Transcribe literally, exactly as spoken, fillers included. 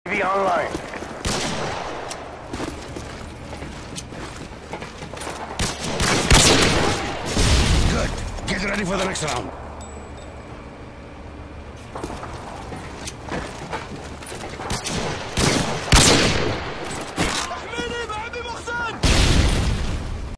U A V online. Good. Get ready for the next round.